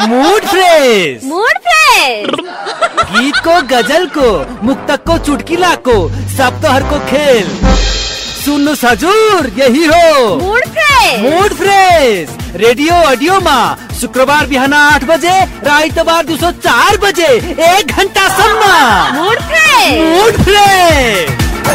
Mood fresh. गीत को, गजल को, मुक्तक को, चुटकिला को, शब्दहर को खेल सुन्नु हजुर, यही हो मूड फ्रेश। रेडियो ऑडियो में शुक्रबार बिहान 8 बजे र आइतबार दिउँसो 4 बजे 1 घण्टासम्म मूड फ्रेश।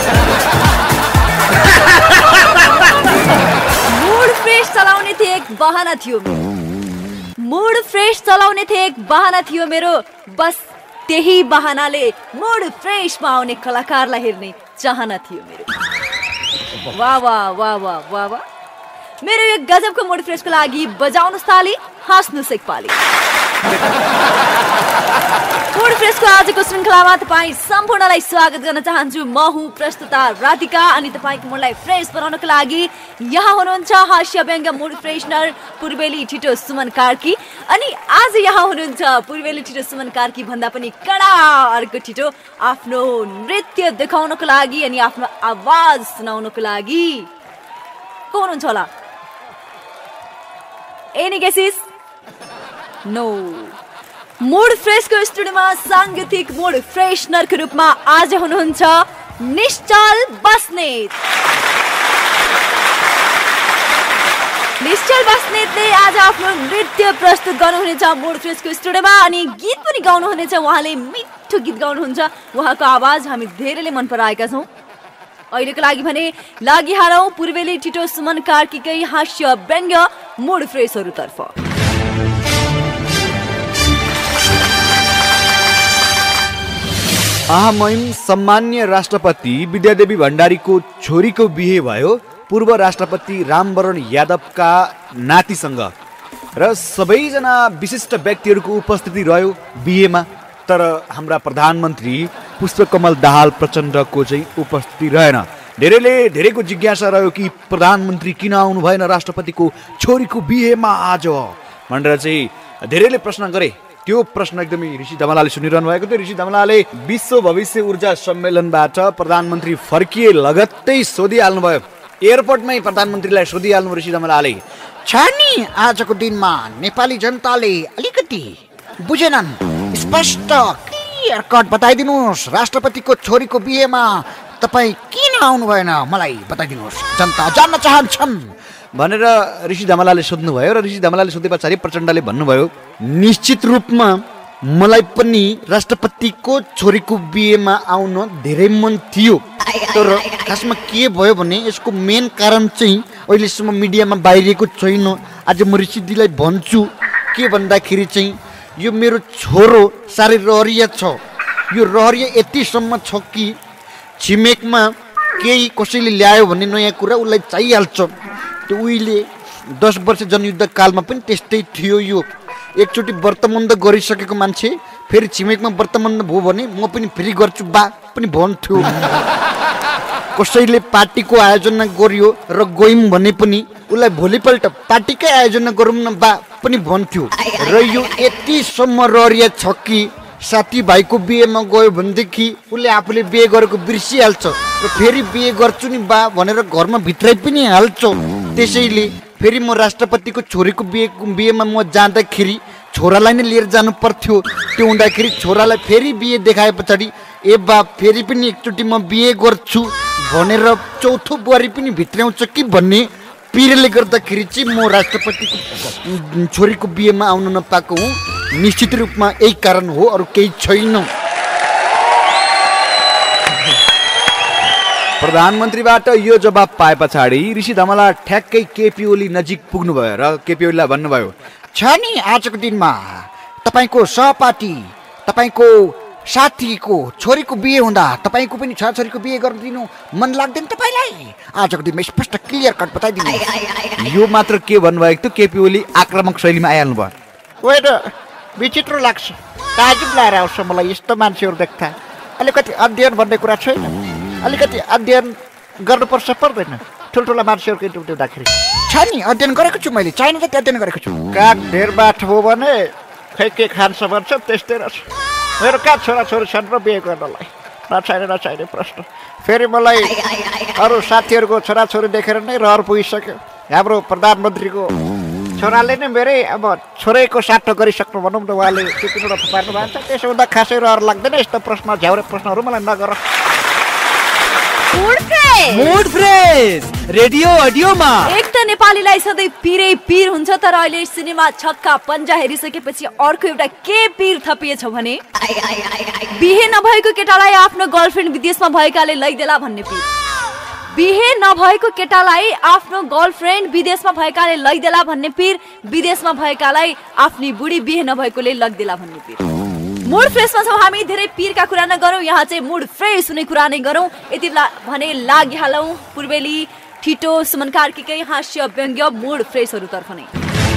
मूड फ्रेश चलाउने थिए एक बहाना थियो। मूड फ्रेश चलाउने थिए एक बहाना थियो मेरो। बस त्यही बहानाले मूड फ्रेशमा आउने कलाकारलाई हेर्ने चाहना थियो मेरो। वाह वाह वाह वाह वाह वाह। मेरो यो गजबको मूड फ्रेशको लागि बजाउनुस् ताली, हाँस्नुस् एकपाली। मूड फ्रेशको आजको श्रृङ्खलामा तपाईँ सम्पूर्णलाई स्वागत गर्न चाहन्छु। म हुँ प्रस्तुता राधिका अनि तपाईँको मूडलाई फ्रेश बनाउनको लागि यहाँ हुनुहुन्छ हास्य व्यङ्ग्य मूड फ्रेशनर पूर्वेली ठिटो सुमन कार्की। अनि आज यहाँ हुनुहुन्छ पूर्वेली ठिटो सुमन कार्की भन्दा पनि कडा अर्को ठिटो आफ्नो नृत्य देखाउनको लागि अनि आफ्नो आवाज सुनाउनको लागि। को हुनुहुन्छ होला? Any guesses? नो। मूड फ्रेशको स्टुडियोमा साङ्गीतिक मूड फ्रेशनरको रूपमा आज हुनुहुन्छ निश्चल बस्नेत। निश्चल बस्नेतले आज आफ्नो नृत्य प्रस्तुत गर्नुहुनेछ मूड फ्रेशको स्टुडियोमा अनि गीत पनि गाउनुहुनेछ। उहाँले मिठो गीत गाउनुहुन्छ। उहाँको आवाज हामी धेरैले मन पराएका छौँ। अहिलेको लागि भने लागि हारौँ पूर्वेली ठिटो सुमन कार्कीकै हास्य व्यङ्ग्य मूड फ्रेशहरूतर्फ। महामहिम सम्मान्य राष्ट्रपति विद्यादेवी भण्डारीको छोरीको बिहे भयो पूर्व राष्ट्रपति रामवरण यादवका नातिसँग र सबैजना विशिष्ट व्यक्तिहरूको उपस्थिति रह्यो बिहेमा। तर हाम्रा प्रधानमन्त्री पुष्पकमल दाहाल प्रचण्डको चाहिँ उपस्थिति रहेन। धेरैको जिज्ञासा रह्यो कि प्रधानमन्त्री किन आउनु भएन राष्ट्रपतिको छोरीको बिहेमा आज भनेर चाहिँ धेरै प्रश्न गरे। त्यो प्रश्न एकदमै ऋषि धमलाले सुनिरहनु भएको थियो। ऋषि धमलाले विश्व भविष्य ऊर्जा सम्मेलनबाट प्रधानमन्त्री फर्किए लगत्तै सोधिहाल्नुभयो। एयरपोर्टमै प्रधानमन्त्रीलाई सोधिहाल्नु ऋषि धमलाले, छ नि आजको दिनमा नेपाली जनताले अलिकति बुझेनन्, स्पष्ट क्लियर कट बताइदिनुहोस्, राष्ट्रपतिको छोरीको बिहेमा तपाईँ किन आउनु भएन मलाई बताइदिनुहोस्, जनता जान्न चाहन्छन् भनेर ऋषि धमलाले सोध्नुभयो। र ऋषि धमलाले सोधे पछाडि प्रचण्डले भन्नुभयो, निश्चित रूपमा मलाई पनि राष्ट्रपतिको छोरीको बिहेमा आउन धेरै मन थियो। तर खासमा के भयो भने यसको मेन कारण चाहिँ अहिलेसम्म मिडियामा बाहिरिएको छैन। आज म ऋषिजीलाई भन्छु के भन्दाखेरि चाहिँ यो मेरो छोरो साह्रै रहरिया छ। यो रहरिया यतिसम्म छ कि छिमेकमा केही कसैले ल्यायो भने नयाँ कुरा उसलाई चाहिहाल्छ। त्यो उहिले 10 वर्ष जनयुद्ध कालमा पनि त्यस्तै थियो। यो एकचोटि व्रतबन्ध गरिसकेको मान्छे फेरि छिमेकमा व्रतबन्ध भयो भने म पनि फेरि गर्छु बा पनि भन्थ्यो। कसैले पार्टीको आयोजना गर्यो र गयौँ भने पनि उसलाई भोलिपल्ट पार्टीकै आयोजना गरौँ न बा पनि भन्थ्यो। र यो यतिसम्म रहरिया छ कि साथीभाइको बिहेमा गयो भनेदेखि उसले आफूले बिहे गरेको बिर्सिहाल्छ र फेरि बिहे गर्छु नि बा भनेर घरमा भित्रै पनि हाल्छ। त्यसैले फेरि म राष्ट्रपतिको छोरीको बिहेमा म जाँदाखेरि छोरालाई नै लिएर जानु पर्थ्यो। त्यो हुँदाखेरि छोरालाई फेरि बिहे देखाए पछाडि ए बा फेरि पनि एकचोटि म बिहे गर्छु भनेर चौथो बुहारी पनि भित्र्याउँछ कि भन्ने पिरले गर्दाखेरि चाहिँ म राष्ट्रपतिको छोरीको बिहेमा आउन नपाएको हुँ। निश्चित रूपमा यही कारण हो, अरू केही छैन। प्रधानमन्त्रीबाट यो जवाब पाए पछाडि ऋषि धमला ठ्याक्कै केपी ओली नजिक पुग्नुभयो र केपी ओलीलाई भन्नुभयो, छ नि आजको दिनमा तपाईँको सहपाठी तपाईँको साथीको छोरीको बिहे हुँदा तपाईँको पनि छोरीको बिहे गरिदिनु मन लाग्दैन तपाईँलाई? आजको दिनमा स्पष्ट क्लियर कट बताइदिनु। यो मात्र के भन्नुभएको थियो, केपी ओली आक्रामक शैलीमा आइहाल्नु भयो। होइन, विचित्र लाग्छ, ताजुब लाएर आउँछ मलाई यस्तो मान्छेहरू देख्दा। अलिकति अध्ययन भन्ने कुरा छैन, अलिकति अध्ययन गर्नुपर्छ पर्दैन ठुल्ठुला मान्छेहरूको इन्टरभ्यू हुँदाखेरि? छ नि अध्ययन गरेको छु मैले, चाहिने जति अध्ययन गरेको छु। काग ढेर बाठो हो भने खै के खान्छ भन्छ त्यस्तै रहेछ। मेरो कहाँ छोराछोरी छन् र बिहे गर्नलाई? नचाहिने प्रश्न। फेरि मलाई अरू साथीहरूको छोराछोरी देखेर नै रहर पुगिसक्यो। हाम्रो प्रधानमन्त्रीको छोराले नै मेरै अब छोरैको साटो गरिसक्नु भनौँ न उहाँले त्यो तिनवटा पार्नु भएको छ त्यसो हुँदा खासै रहर लाग्दैन यस्तो प्रश्न झ्याउरे प्रश्नहरू मलाई नगर मुड फ्रेस रेडियो अडियोमा एक त नेपालीलाई सधैँ पिरै पिर हुन्छ तर अहिले सिनेमा छक्का पन्जा हेरिसकेपछि अर्को एउटा के पिर थपिएछ भने बिहे नभएको केटालाई आफ्नो गर्लफ्रेन्ड विदेशमा भएकाले लैदेला भन्ने पिर बिहे नभएको केटालाई आफ्नो गर्लफ्रेन्ड विदेशमा भएकाले लैदेला भन्ने पिर विदेशमा भएकालाई आफ्नी बुढी बिहे नभएकोले लग्देला भन्ने पिर मुड फ्रेसमा छौँ हामी धेरै पिरका कुरा नगरौँ यहाँ चाहिँ मुड फ्रेस हुने कुरा नै गरौँ यति भने लागिहालौँ पूर्वेली ठिटो सुमन कार्कीकै हास्य व्यङ्ग्य मुड फ्रेसहरूतर्फ नै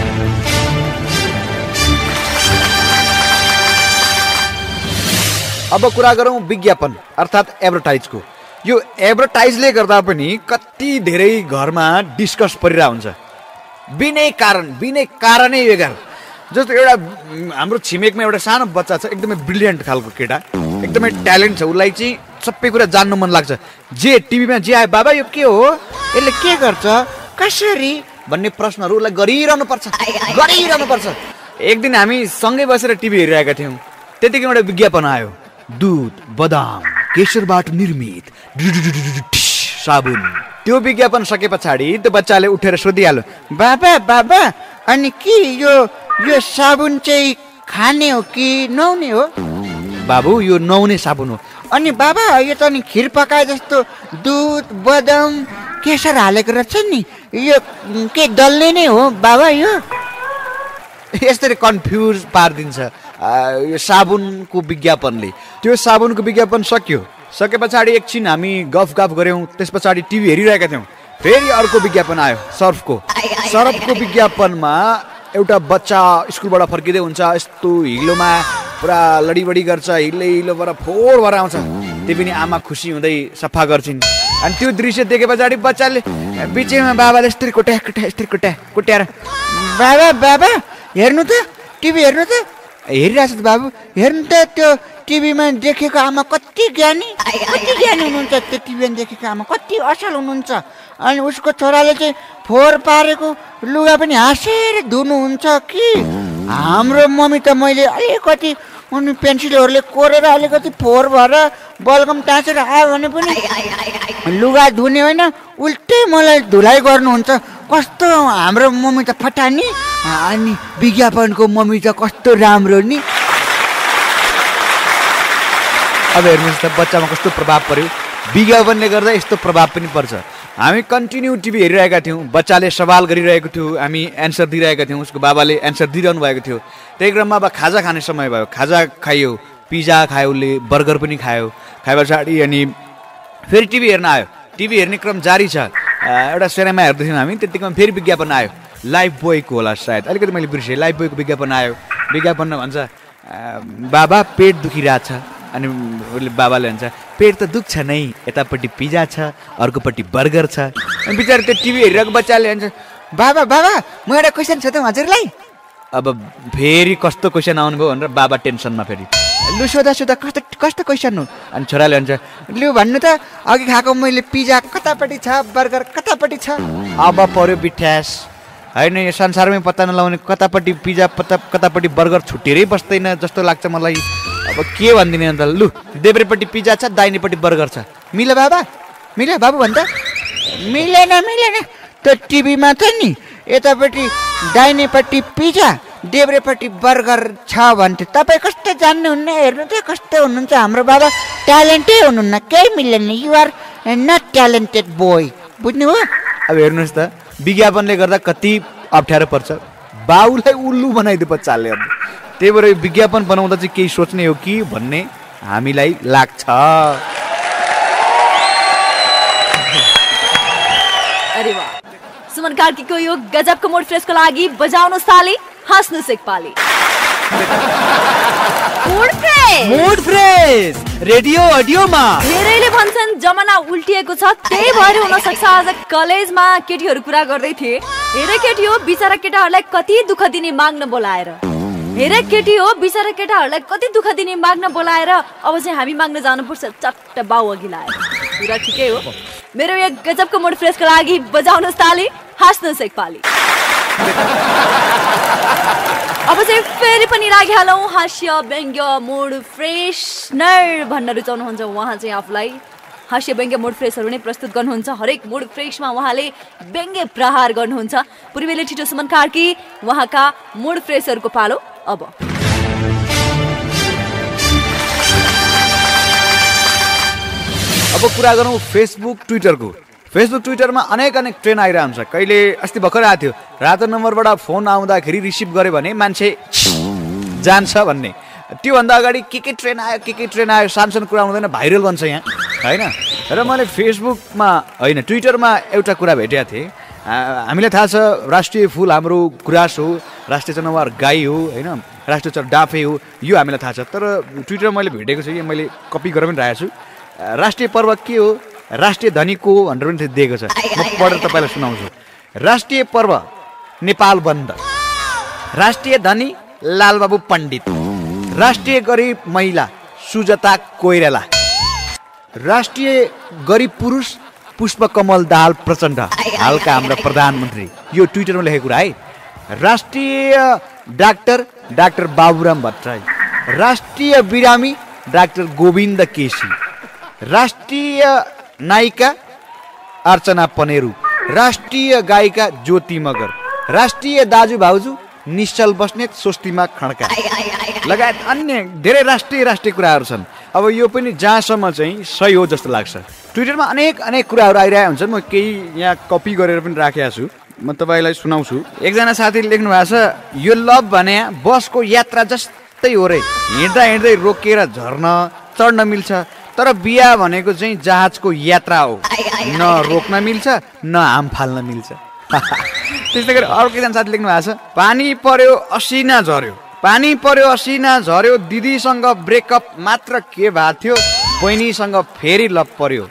अब कुरा गरौँ विज्ञापन अर्थात् एडभर्टाइजको यो एडभर्टाइजले गर्दा पनि कति धेरै घरमा डिस्कस परिरहेको हुन्छ बिनै कारणै बेकार जस्तो एउटा हाम्रो छिमेकमा एउटा सानो बच्चा छ एकदमै ब्रिलियन्ट खालको केटा एकदमै ट्यालेन्ट छ उसलाई चाहिँ सबै कुरा जान्नु मन लाग्छ जे टिभीमा जे आयो बाबा यो के हो यसले के गर्छ कसरी भन्ने प्रश्नहरू उसलाई गरिरहनु पर्छ एक दिन हामी सँगै बसेर टिभी हेरिरहेका थियौँ त्यतिकै एउटा विज्ञापन आयो दुध बदाम केशरबाट निर्मित साबुन त्यो विज्ञापन सके पछाडि त्यो बच्चाले उठेर सोधिहाल्यो बाबा अनि के यो साबुन चाहिँ खाने हो कि नुहाउने हो बाबु यो नुहाउने साबुन हो अनि बाबा यो त नि खिर पकाए जस्तो दुध बदाम केसर हालेको रहेछ नि यो के डल्ले नै हो बाबा यो यसरी कन्फ्युज पारिदिन्छ यो साबुनको विज्ञापनले त्यो साबुनको विज्ञापन सके पछाडि एकछिन हामी गफ गऱ्यौँ त्यस पछाडि टिभी हेरिरहेका थियौँ फेरि अर्को विज्ञापन आयो सर्फको विज्ञापनमा एउटा बच्चा स्कुलबाट फर्किँदै हुन्छ यस्तो हिलोमा पुरा लडीबडी गर्छ हिलोबाट फोहोर भएर आउँछ त्यो पनि आमा खुसी हुँदै सफा गर्छिन् अनि त्यो दृश्य देखे पछाडि बच्चाले बिचैमा बाबाले यस्तरी कोट्याएर बाबा हेर्नु त टिभी हेर्नु त हेरिरहेछ त बाबु हेर्नु त त्यो टिभीमा देखेको आमा कति ज्ञानी हुनुहुन्छ त्यो टिभीमा देखेको आमा कति असल हुनुहुन्छ अनि उसको छोराले चाहिँ फोहोर पारेको लुगा पनि हाँसेर धुनुहुन्छ कि हाम्रो मम्मी त मैले अलिकति पेन्सिलहरूले कोरेर अलिकति फोहोर भएर बलगम टाँसेर आयो भने पनि लुगा धुने होइन उल्टै मलाई धुलाइ गर्नुहुन्छ कस्तो हाम्रो मम्मी त फटानी अनि विज्ञापनको मम्मी त कस्तो राम्रो नि अब हेर्नुहोस् त बच्चामा कस्तो प्रभाव पर्यो विज्ञापनले गर्दा यस्तो प्रभाव पनि पर्छ हामी कन्टिन्यू टिभी हेरिरहेका थियौँ बच्चाले सवाल गरिरहेको थियो हामी एन्सर दिइरहेका थियौँ उसको बाबाले एन्सर दिइरहनु भएको थियो त्यही क्रममा अब खाजा खाने समय भयो खाजा खाइयो पिज्जा खायो उसले बर्गर पनि खायो खाए पछाडि अनि फेरि टिभी हेर्न आयो टिभी हेर्ने क्रम जारी छ एउटा सिनेमा हेर्दै थियौँ हामी त्यतिकैमा फेरि विज्ञापन आयो लाइफ बोयको होला सायद अलिकति मैले बिर्सेँ लाइफ बोयको विज्ञापन आयो विज्ञापनमा भन्छ बाबा पेट दुखिरहेछ अनि उसले बाबाले भन्छ पेट त दुख्छ नै यतापट्टि पिज्जा छ अर्कोपट्टि बर्गर छ अनि बिचारा त्यो टिभी हेरिरहेको बच्चाले भन्छ बाबा म एउटा क्वेसन छ त हजुरलाई अब फेरि कस्तो क्वेसन आउनुभयो भनेर बाबा टेन्सनमा फेरि लु सोधा कस्तो क्वेसन हो अनि छोराले भन्छ लु भन्नु त अघि खाएको मैले पिज्जा कतापट्टि छ बर्गर कतापट्टि छ अब पर्यो बिठ्यास होइन यो संसारमै पत्ता नलाउने कतापट्टि पिज्जा कतापट्टि बर्गर छुट्टिएरै बस्दैन जस्तो लाग्छ मलाई अब के भनिदिने अन्त लु देब्रेपट्टि पिज्जा छ दाहिनेपट्टि बर्गर छ मिल्यो बाबु भन्छ मिलेन त्यो टिभीमा त नि यतापट्टि दाहिनेपट्टि पिज्जा देब्रेपट्टि बर्गर छ भन्थ्यो तपाईँ कस्तो जान्नुहुन्न हेर्नु त कस्तो हुनुहुन्छ हाम्रो बाबा ट्यालेन्टै हुनुहुन्न केही मिल्दैन युआर नट ट्यालेन्टेड बोय बुझ्नुभयो अब हेर्नुहोस् त विज्ञापनले गर्दा कति अप्ठ्यारो पर्छ बाउलाई उल्लु बनाइदियो बच्चाले अब त्यही भएर विज्ञापन बनाउँदा चाहिँ केही सोच्ने हो कि भन्ने हामीलाई लाग्छ अरे वाह सुमन कार्कीको यो गजबको मुड फ्रेसको लागि बजाउनुहोस् ताली हाँस्नुहोस् एकपाली मुड फ्रेस रेडियो अडियोमा धेरैले भन्छन् जमाना उल्टिएको छ त्यही भएर हुन सक्छ आज कलेजमा केटीहरू कुरा गर्दै थिए हेर केटी हो बिचारा केटाहरूलाई कति दुःख दिने माग्न बोलाएर अब चाहिँ हामी माग्न जानुपर्छ चट्ट बाउ अघि लाएर कुरा ठिकै हो मेरो एक गजबको मुड फ्रेसको लागि बजाउनुहोस् ताली हाँस्नुहोस् एकपाली अब चाहिँ फेरि पनि लागिहालौँ हास्य व्यङ्ग्य मुड फ्रेसनर भन्न रुचाउनुहुन्छ उहाँ चाहिँ आफूलाई हास्य व्यङ्ग्य मुड फ्रेसहरू नै प्रस्तुत गर्नुहुन्छ। हरेक मुड फ्रेसमा उहाँले व्यङ्ग्य प्रहार गर्नुहुन्छ। पूर्वेली ठिटो सुमन कार्की उहाँका मुड फ्रेसहरूको पालो अब। अब कुरा गरौँ फेसबुक ट्विटरको। फेसबुक ट्विटरमा अनेक ट्रेन्ड आइरहेको हुन्छ। कहिले अस्ति भर्खर आएको थियो, रातो नम्बरबाट फोन आउँदाखेरि रिसिभ गर्यो भने मान्छे जान्छ भन्ने। त्योभन्दा अगाडि के ट्रेन्ड आयो सानसानो कुरा हुँदैन, भाइरल बन्छ यहाँ होइन। र मैले फेसबुकमा होइन ट्विटरमा एउटा कुरा भेटेको थिएँ। हामीलाई थाहा छ राष्ट्रिय फुल हाम्रो गुराँस हो, राष्ट्रिय जनावर गाई हो होइन, राष्ट्रिय चरा डाफे हो, यो हामीलाई थाहा छ। तर ट्विटरमा मैले भेटेको छु, यो मैले कपी गरेर पनि राखेको छु। राष्ट्रिय पर्व के हो, राष्ट्रिय धनी को हो भनेर पनि दिएको छ। म पढेर तपाईँलाई सुनाउँछु। राष्ट्रिय पर्व नेपाल बन्द, राष्ट्रिय धनी लालबाबु पण्डित, राष्ट्रिय गरिब महिला सुजता कोइराला, राष्ट्रिय गरिब पुरुष पुष्पकमल दाहाल प्रचण्ड हालका हाम्रा प्रधानमन्त्री। यो ट्विटरमा लेखेको कुरा है। राष्ट्रिय डाक्टर बाबुराम भट्टराई, राष्ट्रिय बिरामी डाक्टर गोविन्द केसी, राष्ट्रिय नायिका अर्चना पनेरू, राष्ट्रिय गायिका ज्योति मगर, राष्ट्रिय दाजु भाउजू निश्चल बस्नेत स्वस्तिमा खड्का लगायत अन्य धेरै राष्ट्रिय कुराहरू छन्। अब यो पनि जहाँसम्म चाहिँ सही हो जस्तो लाग्छ। ट्विटरमा अनेक कुराहरू आइरहेका हुन्छन्। म केही यहाँ कपी गरेर पनि राखेको छु, म तपाईँलाई सुनाउँछु। एकजना साथीले लेख्नु भएको छ, यो लभ भने बसको यात्रा जस्तै हो रे, हिँड्दै रोकेर झर्न चढ्न मिल्छ, तर बिहा भनेको चाहिँ जहाजको यात्रा हो, न रोक्न मिल्छ न हाम फाल्न मिल्छ। त्यस्तै गरी अर्को एकजना साथी लेख्नु भएको छ, पानी पर्यो असिना झर्यो, दिदीसँग ब्रेकअप मात्र के भएको थियो, बहिनीसँग फेरि लभ पर्यो।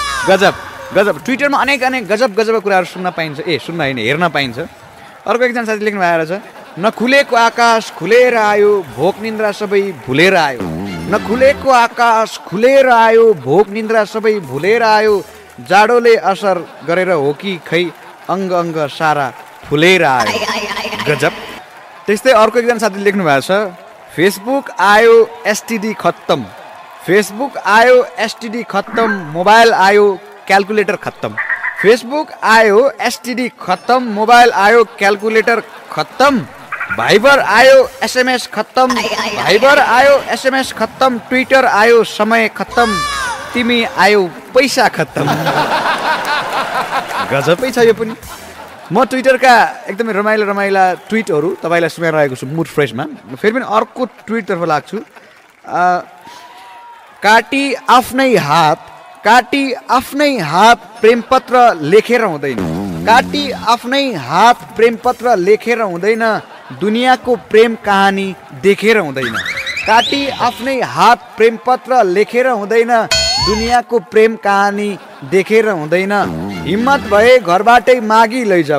गजब ट्विटरमा अनेक गजब कुराहरू सुन्न पाइन्छ, हेर्न पाइन्छ। अर्को एकजना साथी लेख्नु भएको रहेछ, नखुलेको आकाश खुलेर आयो, भोक निन्द्रा सबै भुलेर आयो, नखुलेको आकाश खुलेर आयो, भोक निन्द्रा सबै भुलेर आयो, जाडोले असर गरेर हो कि खै अङ्ग सारा फुलेर आयो। गजब। त्यस्तै अर्को एकजना साथीले लेख्नु भएको छ, फेसबुक आयो एसटिडी खत्तम, मोबाइल आयो क्यालकुलेटर खत्तम, फेसबुक आयो एसटिडी खत्तम, मोबाइल आयो क्यालकुलेटर खत्तम, भाइबर आयो एसएमएस खत्तम, ट्विटर आयो समय खत्तम, तिमी आयो पैसा खत्तम। गजबै छ यो पनि। म ट्विटरका एकदमै रमाइला ट्विटहरू तपाईँलाई सुनाइरहेको छु मुड फ्रेसमा। फेरि पनि अर्को ट्विटतर्फ लाग्छु। काटी आफ्नै हात प्रेमपत्र लेखेर हुँदैन, दुनियाँको प्रेम कहानी देखेर हुँदैन। काटी आफ्नै हात प्रेमपत्र लेखेर हुँदैन, दुनियाँको प्रेम कहानी देखेर हुँदैन। हिम्मत भए घरबाटै मागी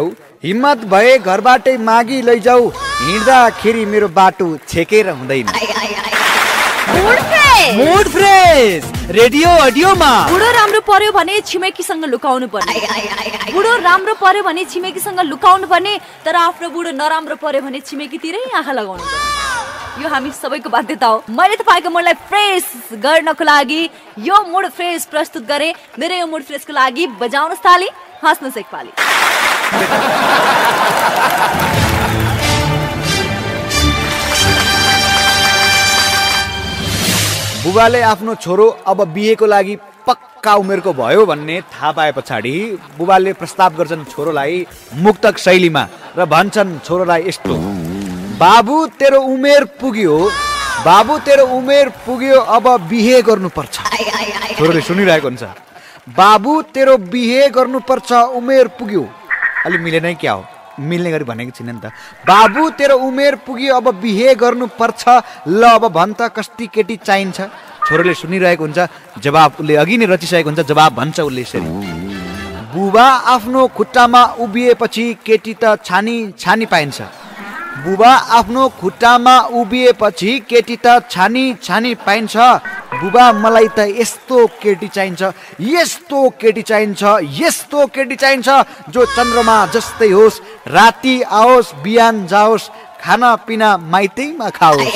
लैजाऊ, हिँड्दाखेरि मेरो बाटो छेकेर हुँदैन। मुड फ्रेस रेडियो अडियोमा। बुढो राम्रो पर्यो भने छिमेकीसँग लुकाउनु पर्ने, तर आफ्नो बुढो नराम्रो पर्यो भने छिमेकीतिरै आँखा लगाउनु पर्ने। यो हामी सबैको बाध्यता हो। मैले तपाईँको मुडलाई फ्रेस गर्नको लागि यो मुड फ्रेस प्रस्तुत गरेँ। मेरो यो मुड फ्रेसको लागि बजाउनुहोस् ताली, हाँस्नुहोस् एकपाली। बुबाले आफ्नो छोरो अब बिहेको लागि पक्का उमेरको भयो भन्ने थाहा पाए पछाडि बुबाले प्रस्ताव गर्छन् छोरोलाई मुक्तक शैलीमा र भन्छन् छोरोलाई यस्तो, बाबु तेरो उमेर पुग्यो अब बिहे गर्नुपर्छ। छोरोले सुनिरहेको हुन्छ, बाबु तेरो बिहे गर्नुपर्छ, उमेर पुग्यो। अलि मिलेन क्या हो, मिल्ने गरी भनेको छैन नि त। बाबु तेरो उमेर पुग्यो अब बिहे गर्नुपर्छ, ल अब भन् त कस्ती केटी चाहिन्छ। छोरोले सुनिरहेको हुन्छ, जवाब उसले अघि नै रचिसकेको हुन्छ, जवाब भन्छ उसले यसरी, बुबा आफ्नो खुट्टामा उभिएपछि केटी त छानी पाइन्छ, बुबा आफ्नो खुट्टामा उभिएपछि केटी त छानी पाइन्छ, बुबा मलाई त यस्तो केटी चाहिन्छ, यस्तो केटी चाहिन्छ, यस्तो केटी चाहिन्छ जो चन्द्रमा जस्तै होस्, राति आओस् बिहान जाओस्, खाना पिना माइतैमा खाओस्।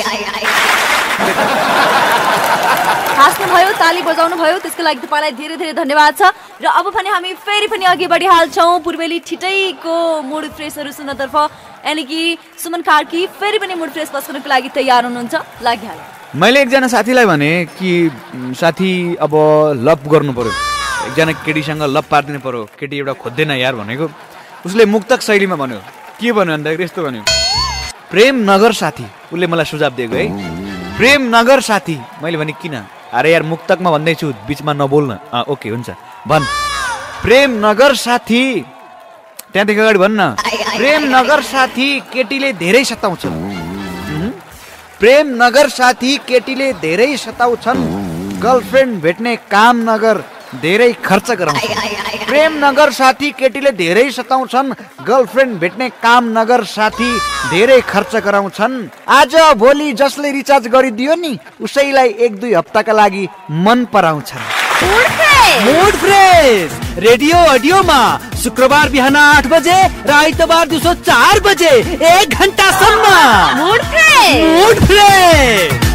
हाँस्नु भयो, ताली बजाउनु भयो, त्यसको लागि तपाईँलाई धेरै धेरै धन्यवाद छ। र अब पनि हामी फेरि पनि अघि बढिहाल्छौँ पूर्वेली छिटैको मुड फ्रेसहरू सुन्नतर्फ, यानि कि सुमन कार्की फेरि पनि मुड फ्रेस बस्नको लागि तयार हुनुहुन्छ, लागिहाल्यो। मैले एकजना साथीलाई भने कि साथी अब लभ गर्नु पर्यो, एकजना केटीसँग लभ पारिदिनु पर्यो, केटी एउटा खोज्दैन यार भनेको। उसले मुक्तक शैलीमा भन्यो, के भन्यो भन्दाखेरि यस्तो भन्यो, प्रेम नगर साथी। उसले मलाई सुझाव दिएको है, प्रेम नगर साथी। मैले भने किन? अरे यार मुक्तकमा भन्दैछु, बिचमा नबोल्न। ओके हुन्छ, भन्। प्रेम नगर साथी, त्यहाँदेखि अगाडि भन्न। प्रेम नगर साथी केटीले धेरै सताउँछन्, प्रेम नगर साथी केटीले धेरै सताउँछन्, गर्लफ्रेन्ड भेट्ने काम नगर धेरै खर्च गराउँछन्। प्रेम नगर साथी केटीले धेरै सताउँछन्, गर्लफ्रेन्ड भेट्ने काम नगर साथी धेरै खर्च गराउँछन्। आज भोलि जसले रिचार्ज गरिदियो नि उसैलाई 1-2 हप्ताका लागि मन पराउँछन्। मुड फ्रेस रेडियो अडियोमा शुक्रबार बिहान 8 बजे र आइतबार दिउँसो 4 बजे 1 घण्टासम्म। Mood fresh. Mood fresh.